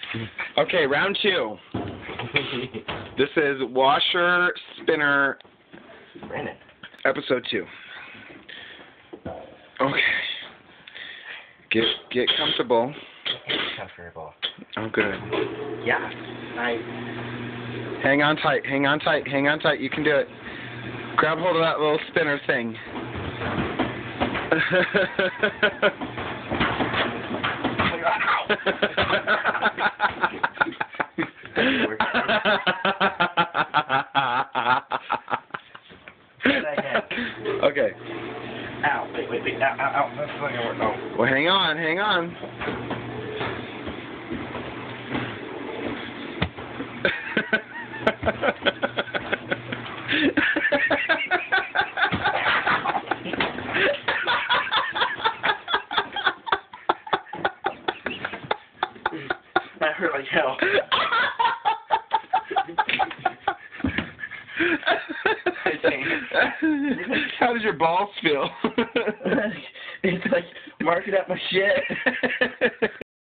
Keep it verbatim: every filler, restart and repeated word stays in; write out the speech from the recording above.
Okay, round two. This is Washer Spinner Brandon. episode two. Okay. Get get comfortable. Comfortable. Oh, good. Yeah. I. Hang on tight. Hang on tight. Hang on tight. You can do it. Grab hold of that little spinner thing. Okay. Ow. Wait, wait, wait. Ow, ow, ow. That's not gonna work. No. Well, hang on. Hang on. That hurt like hell. How does your balls feel? It's like marking up my shit.